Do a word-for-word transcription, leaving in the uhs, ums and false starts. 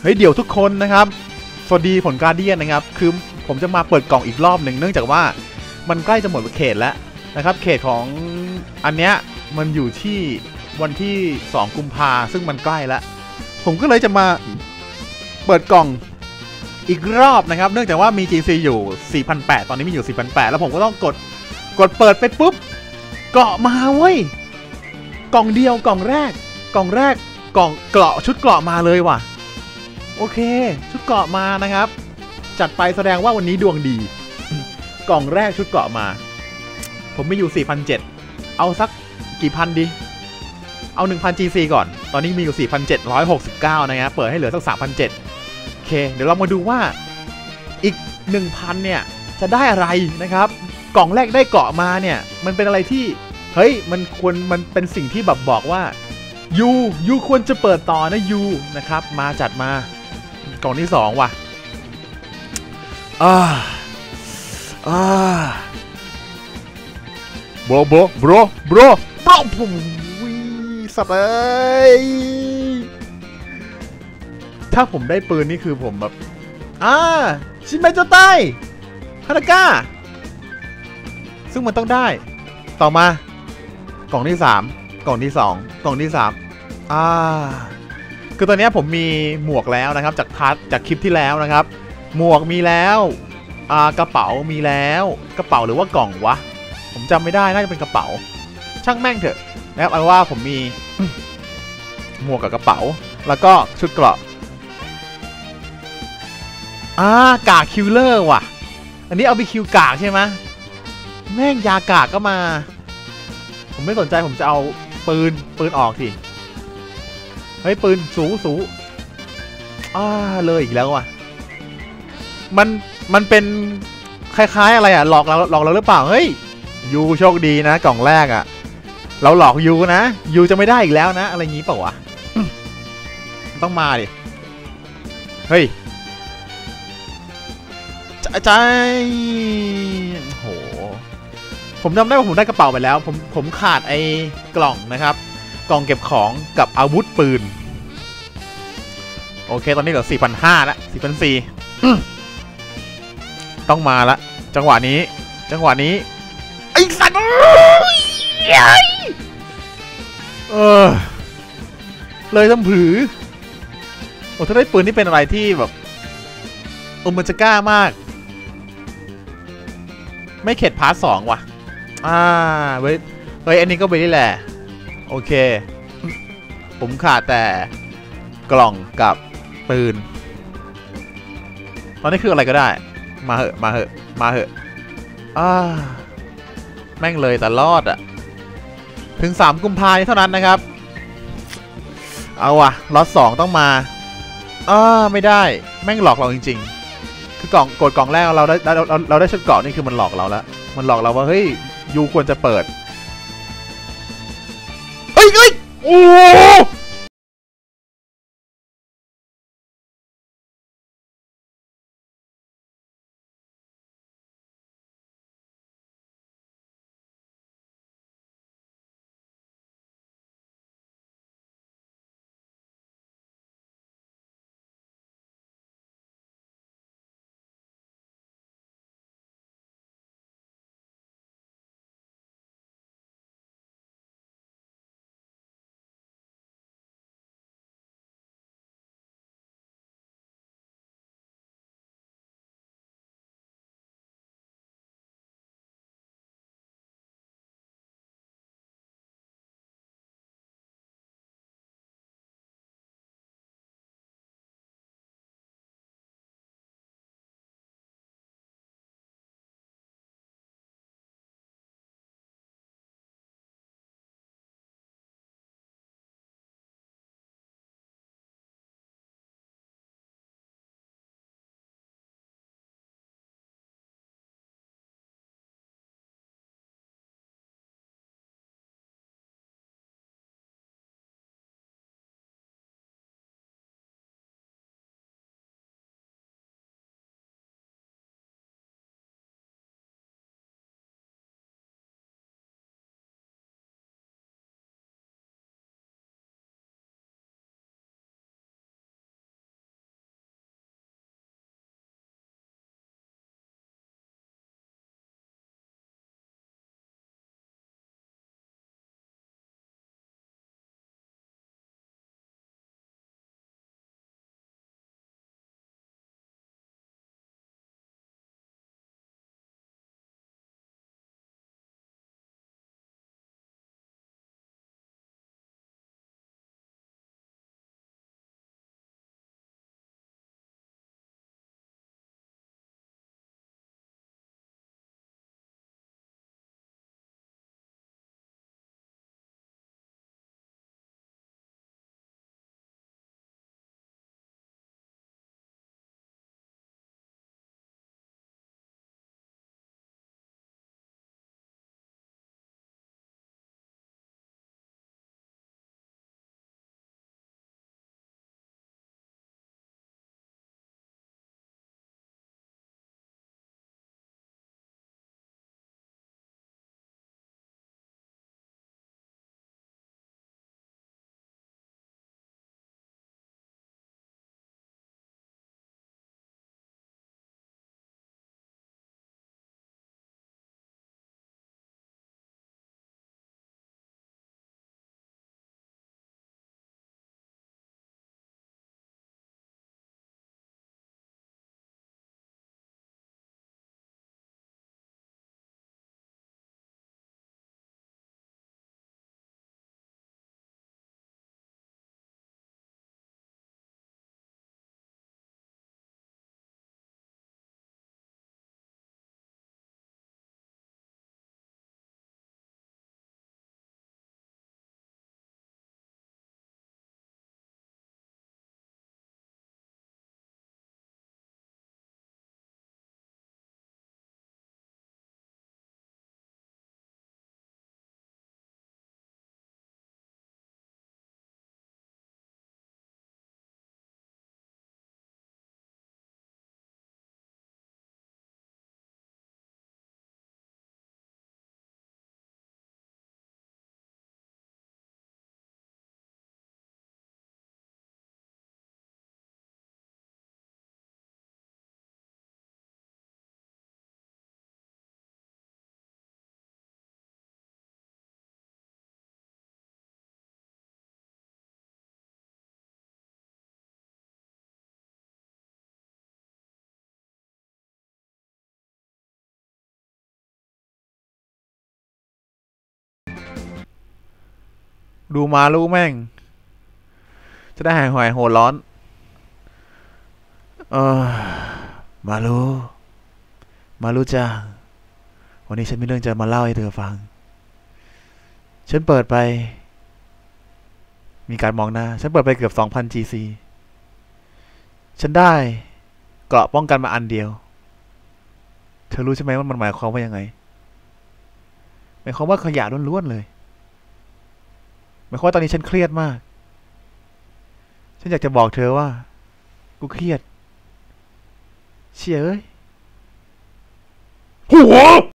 เฮ้ยเดี๋ยวทุกคนนะครับสวัสดีผลการเดียนนะครับคือผมจะมาเปิดกล่องอีกรอบหนึ่งเนื่องจากว่ามันใกล้จะหมดเขตแล้วนะครับเขตของอันเนี้ยมันอยู่ที่วันที่สองกุมภาซึ่งมันใกล้แล้วผมก็เลยจะมาเปิดกล่องอีกรอบนะครับเนื่องจากว่ามี จี ซี อยู่ สี่พันแปดร้อย ตอนนี้มีอยู่ สี่พันแปดร้อย แล้วผมก็ต้องกดกดเปิดไปปุ๊บเกาะมาเว้ยกล่องเดียวกล่องแรกกล่องแรกกล่องเกราะชุดเกราะมาเลยว่ะโอเคชุดเกราะมานะครับจัดไปแสดงว่าวันนี้ดวงดีกล่องแรกชุดเกราะมาผมมีอยู่ สี่พันเจ็ดร้อย เอาสักกี่พันดีเอา หนึ่งพัน จี ซี ก่อนตอนนี้มีอยู่ สี่พันเจ็ดร้อยหกสิบเก้า นะครับเปิดให้เหลือสัก สามพันเจ็ดร้อย โอเคเดี๋ยวเรามาดูว่าอีก หนึ่งพัน เนี่ยจะได้อะไรนะครับกล่องแรกได้เกาะมาเนี่ยมันเป็นอะไรที่เฮ้ยมันควรมันเป็นสิ่งที่แบบบอกว่ายูยูควรจะเปิดต่อนะยูนะครับมาจัดมากล่องที่สองว่ะอ่าอ่าโบรโบรโบรโบรโบรผมวิสัตว์เอ้ยถ้าผมได้ปืนนี่คือผมแบบอ่าชินเมโจไตฮานาก้าซึ่งมันต้องได้ต่อมากล่องที่สามกล่องที่สองกล่องที่สามอ่าคือตอนนี้ผมมีหมวกแล้วนะครับจากพาร์ทจากคลิปที่แล้วนะครับหมวกมีแล้วอ่ากระเป๋ามีแล้วกระเป๋าหรือว่ากล่องวะผมจำไม่ได้น่าจะเป็นกระเป๋าช่างแม่งเถอะนะครับเอาว่าผมมีหมวกกับกระเป๋าแล้วก็ชุดเกราะอ่ากากคิลเลอร์ว่ะอันนี้เอาไปคิวกากใช่ไหมแม่งยากากก็มาผมไม่สนใจผมจะเอาปืนปืนออกสิเฮ้ยปืนสูสูอ่าเลยอีกแล้วว่ะมันมันเป็นคล้ายๆอะไรอ่ะหลอกเราหลอกเราหรือเปล่าเฮ้ยยูโชคดีนะกล่องแรกอ่ะเราหลอกยูนะยูจะไม่ได้อีกแล้วนะอะไรงี้เปล่าวะต้องมาดิเฮ้ยใจโหผมจำได้ว่าผมได้กระเป๋าไปแล้วผมผมขาดไอ้กล่องนะครับกล่องเก็บของกับอาวุธปืนโอเคตอนนี้เหลือ สี่พันห้าร้อย แล้ว สี่พันสี่ร้อย ต้องมาละจังหวะนี้จังหวะนี้ไอ้สัตว์เออเลยทำผือโอ้ถ้าได้ปืนนี่เป็นอะไรที่แบบโอ้มันจะกล้ามากไม่เข็ดพาร์ทสองว่ะอ่าเว้ยเฮ้ยอันนี้ก็ไปนี่แหละโอเคผมขาดแต่กล่องกับปืนตอนนี้คืออะไรก็ได้มาเหอะมาเหอะมาเหอะอ่าแม่งเลยแต่รอดอะถึงสามกุมภาพันธ์เท่านั้นนะครับเอาว่ะล็อตสองต้องมาอ่าไม่ได้แม่งหลอกเราจริงๆคือกล่องกดกล่องแรกเราได้เราเราเราได้ชุดเกราะนี่คือมันหลอกเราแล้วมันหลอกเราว่าเฮ้ยยูควรจะเปิดเฮ้ยเฮ้ยโอ้ดูมาลูกแม่งจะได้หายหอยโหดร้อนเออมาลูมาลูจ้าวันนี้ฉันมีเรื่องจะมาเล่าให้เธอฟังฉันเปิดไปมีการมองหน้าฉันเปิดไปเกือบ สองพัน จี ซี ฉันได้เกราะป้องกันมาอันเดียวเธอรู้ใช่ไหมว่ามันหมายความว่ายังไงหมายความว่าขยะล้วนๆเลยหมายความว่าตอนนี้ฉันเครียดมากฉันอยากจะบอกเธอว่ากูเครียดเชี่ยเอ้ยหัว